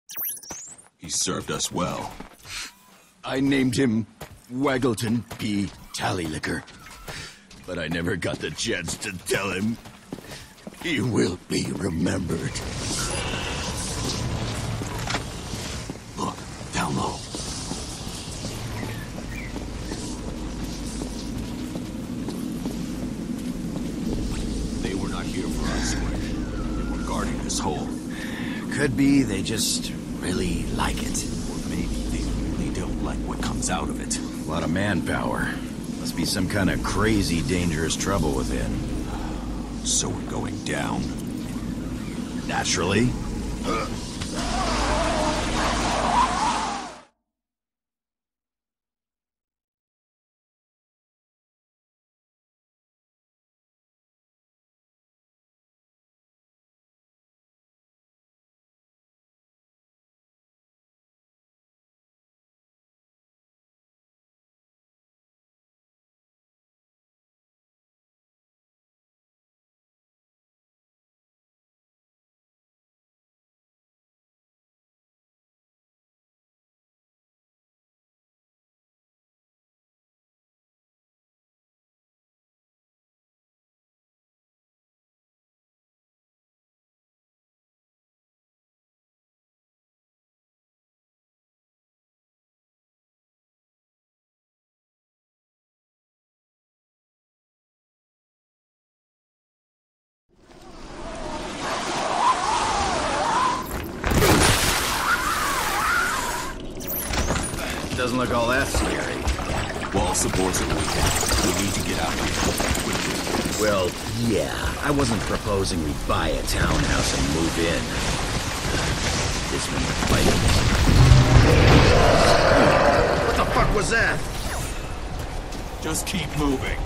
He served us well. I named him Waggleton P. Tallylicker, but I never got the chance to tell him. He will be remembered. Look, down low. They were not here for us, they were guarding this hole. Could be they just really like it. Or maybe they really don't like what comes out of it. A lot of manpower. Must be some kind of crazy, dangerous trouble within. So we're going down. Naturally. Doesn't look all that scary. Wall supports are weak. We need to get out of here quickly. Well, yeah. I wasn't proposing we buy a townhouse and move in. This one would fight. What the fuck was that? Just keep moving.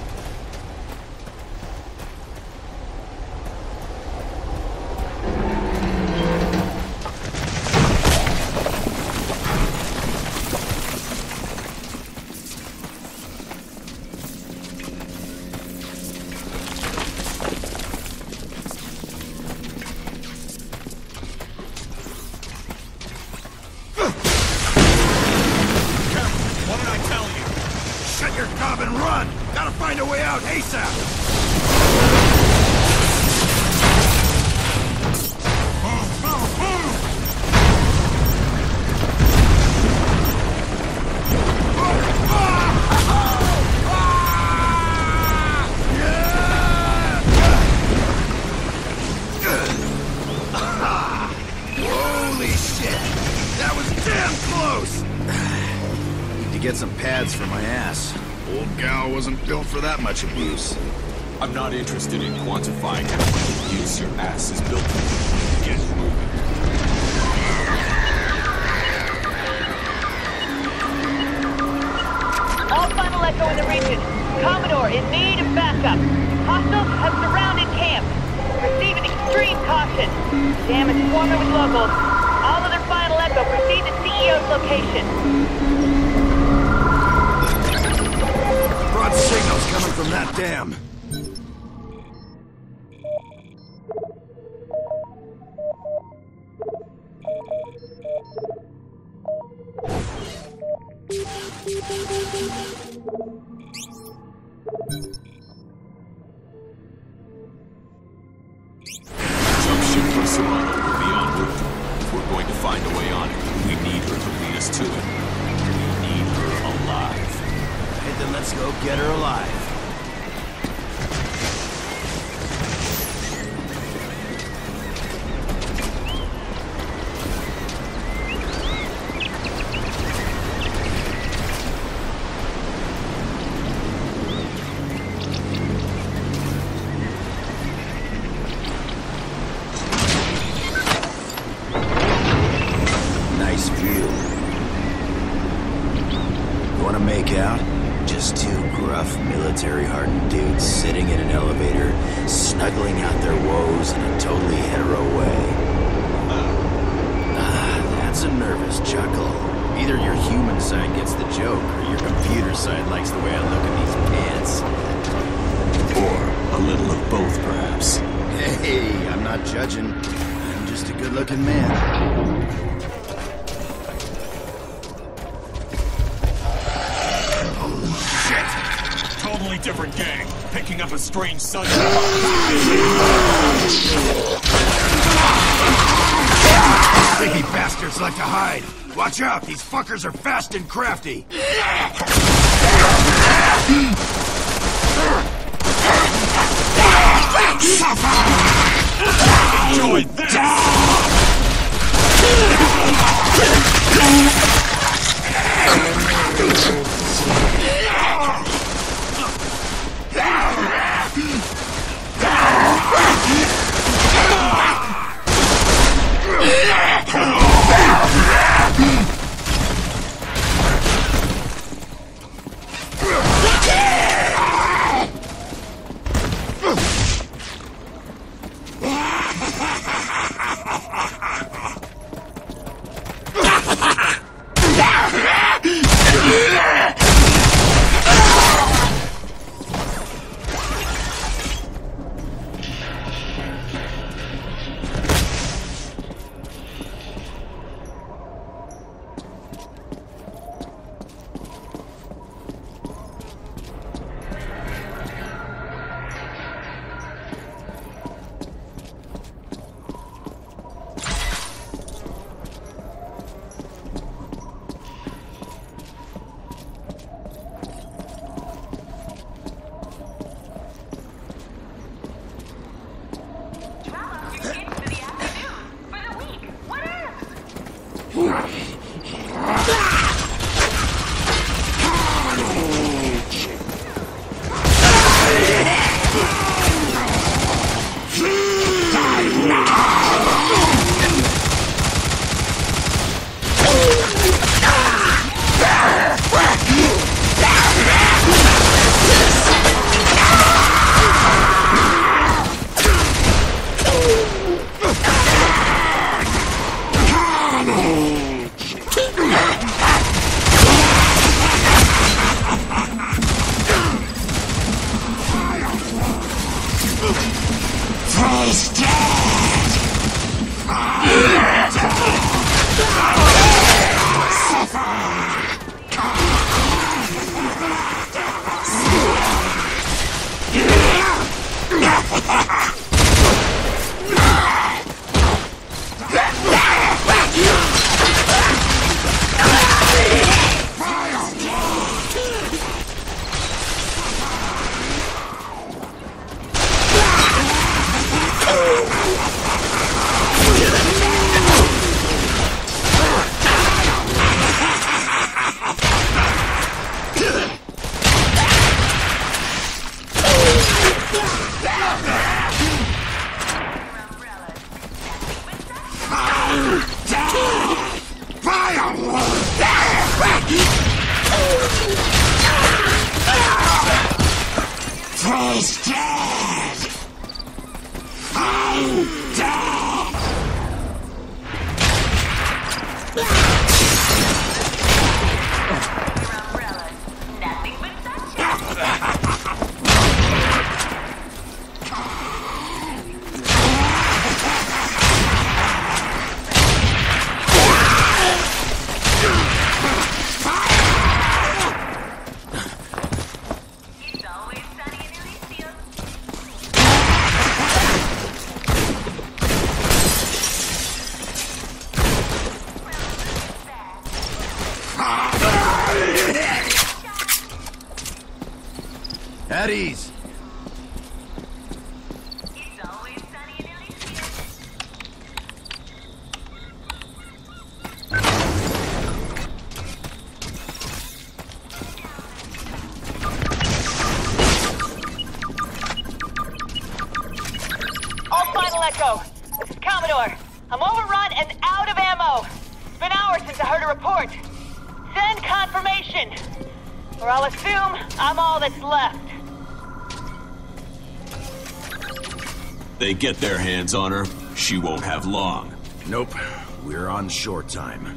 For my ass. Old gal wasn't built for that much abuse. I'm not interested in quantifying how much abuse your ass is built for. Get moving. All final echo in the region. Commodore in need of backup. Hostiles have surrounded camp. Receiving extreme caution. Damage swarming with locals. All other final echo proceed to CEO's location. Broad signals coming from that dam. Jump ship from Serrano will be en route. If we're going to find a way on it, we need her to lead us to it. We need her alive. Then let's go get her alive. Nice view. You want to make out? Just two gruff, military-hardened dudes sitting in an elevator, snuggling out their woes in a totally hetero way. That's a nervous chuckle. Either your human side gets the joke, or your computer side likes the way I look at these pants. Or a little of both, perhaps. Hey, I'm not judging. I'm just a good-looking man. shit! Totally different gang. Picking up a strange sunshine. Sneaky bastards like to hide. Watch out, these fuckers are fast and crafty. Enjoy this! At ease. All final echo. This is Commodore. I'm overrun and out of ammo. It's been hours since I heard a report. Send confirmation. Or I'll assume I'm all that's left. They get their hands on her, she won't have long. Nope. We're on short time.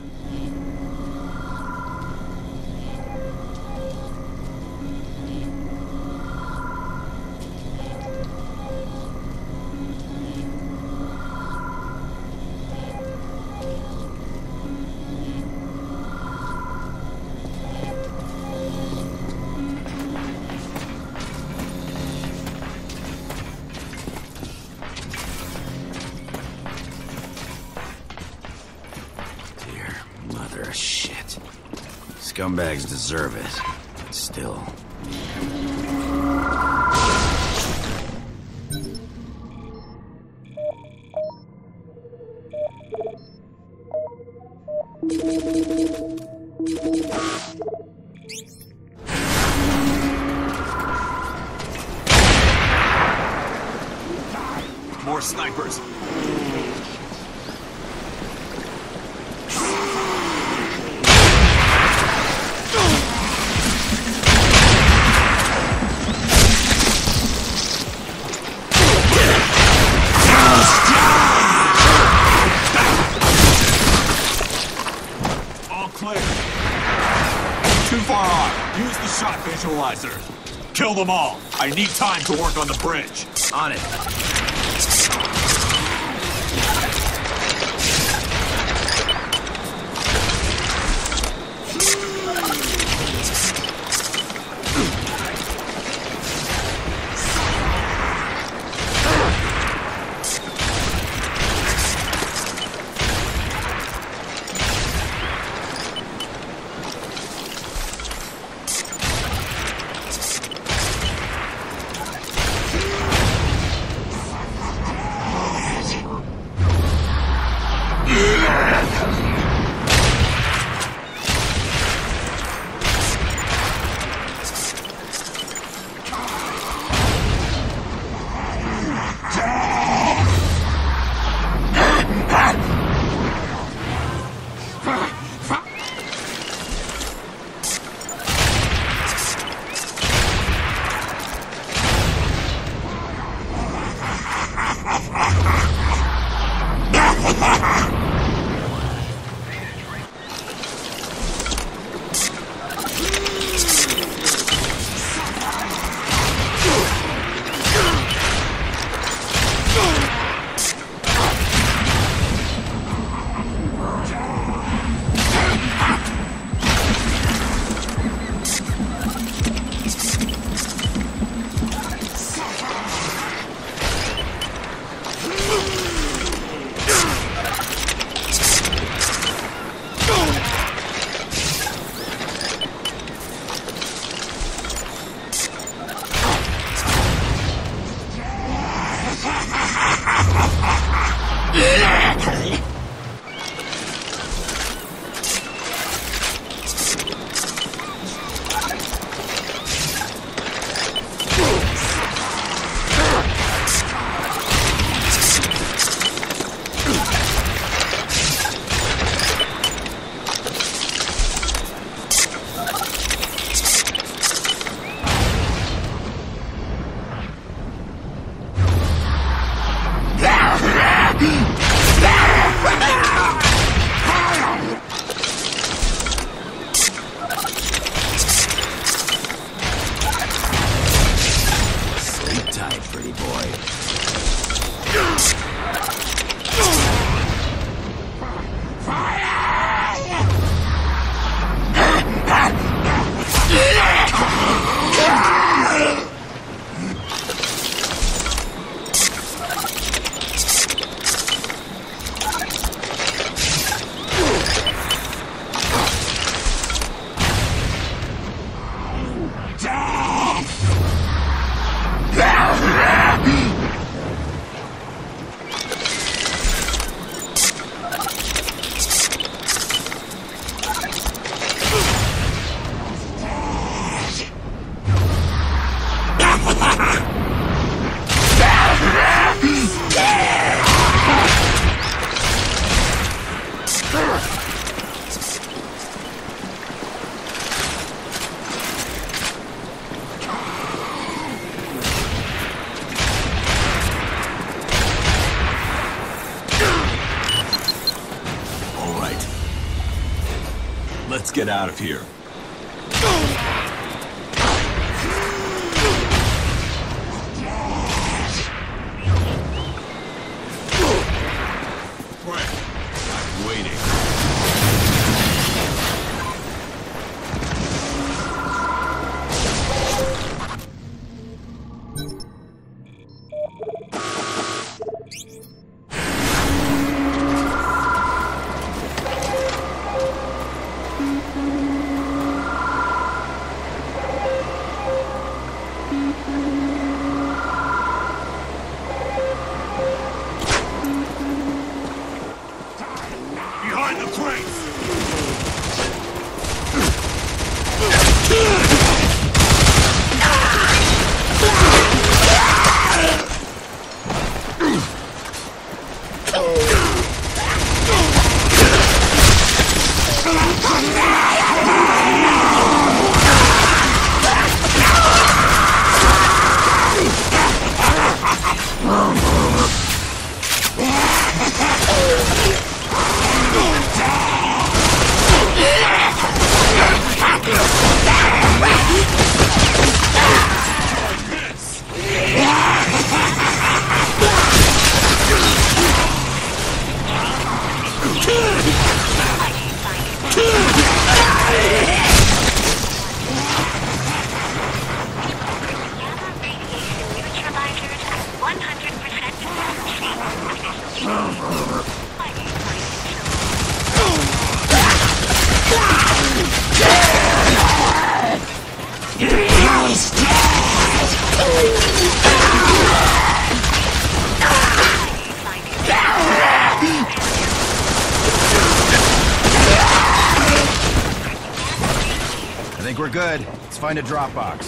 shit. Scumbags deserve it. But still. More snipers. All clear. Too far on. Use the shot visualizer. Kill them all. I need time to work on the bridge. On it. Let's get out of here. I'm waiting. strength! I think we're good. Let's find a drop box.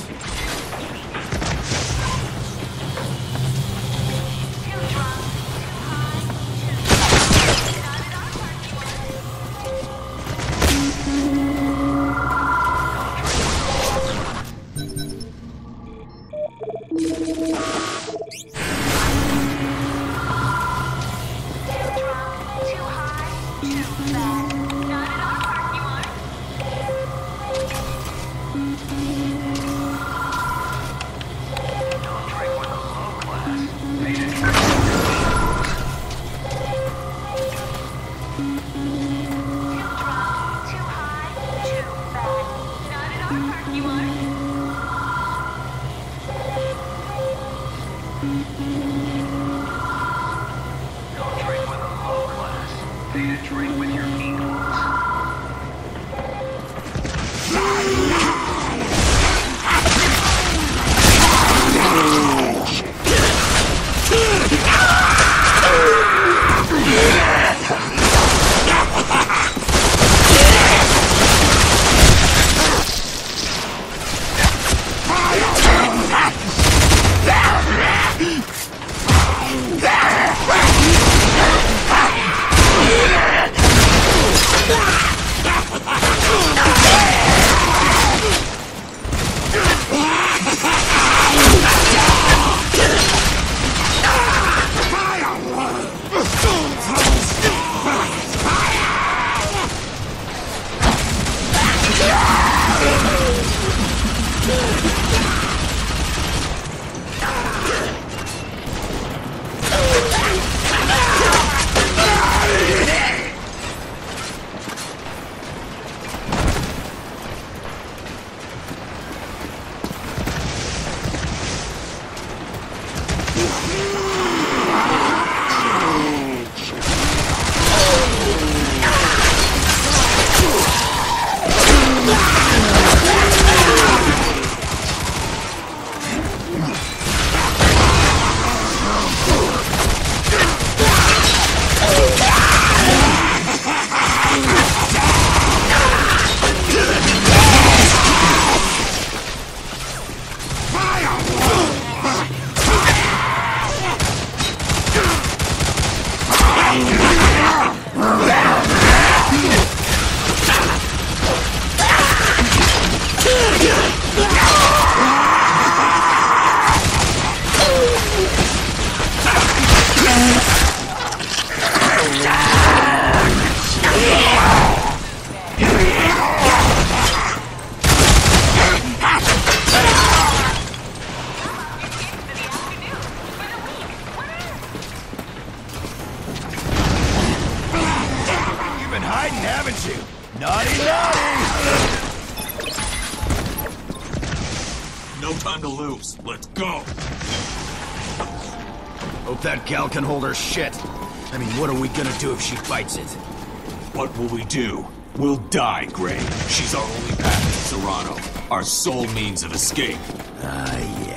Hope that gal can hold her shit. I mean, what are we gonna do if she bites it? What will we do? We'll die, Gray. She's our only path to Sarrano. Our sole means of escape. Yeah.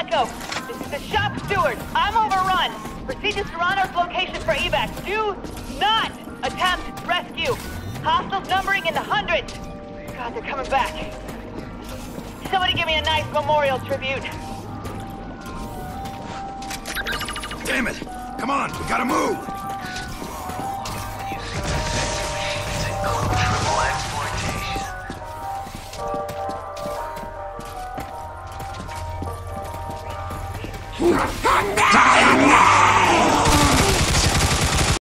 Echo. This is the shop steward. I'm overrun. Proceed to Serrano's location for evac. Do not attempt rescue. Hostiles numbering in the hundreds. God, they're coming back. Somebody give me a nice memorial tribute. Damn it! Come on, we gotta move! Die now!